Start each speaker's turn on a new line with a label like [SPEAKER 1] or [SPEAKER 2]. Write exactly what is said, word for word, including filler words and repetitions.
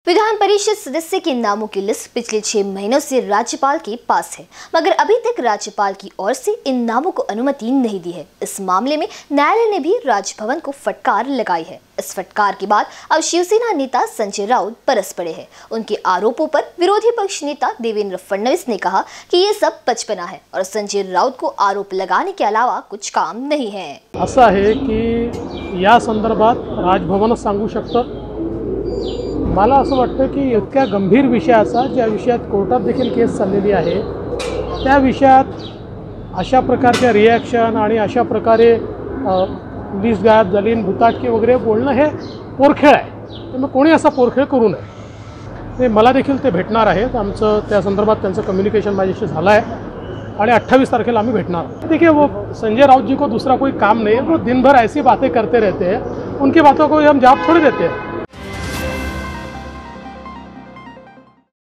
[SPEAKER 1] विधान परिषद सदस्य के नामों की लिस्ट पिछले छह महीनों से राज्यपाल के पास है, मगर अभी तक राज्यपाल की ओर से इन नामों को अनुमति नहीं दी है। इस मामले में न्यायालय ने भी राजभवन को फटकार लगाई है। इस फटकार के बाद अब शिवसेना नेता संजय राउत बरस पड़े हैं। उनके आरोपों पर विरोधी पक्ष नेता देवेंद्र फडणवीस ने कहा कि ये सब बचपना है और संजय राउत को आरोप लगाने के अलावा कुछ काम नहीं है।
[SPEAKER 2] ऐसा है कि या संदर्भात राजभवन सांगू शकतं। मला असं वाटतं की इतक्या गंभीर विषयाचा ज्या विषयात कोर्टात देखील केस चाललेली आहे त्या विषयात अशा प्रकारच्या रिॲक्शन आणि अशा प्रकारे वीज गायब झाली भूताटके वगैरे बोलणं हे पोरखेळ आहे। त्यामुळे कोणी असा पोरखेळ करू नये। ते मला देखील ते भेटणार आहेत। आमचं त्या संदर्भात त्यांचं कम्युनिकेशन माझ्याशी झालं आहे और अट्ठाईस तारीखेला आम्ही भेटणार। देखिए वो संजय राउत जी को दूसरा कोई काम नहीं है, वो दिन भर ऐसी बातें करते रहते हैं, उनकी बातों को हम जवाब थोड़ी देते हैं।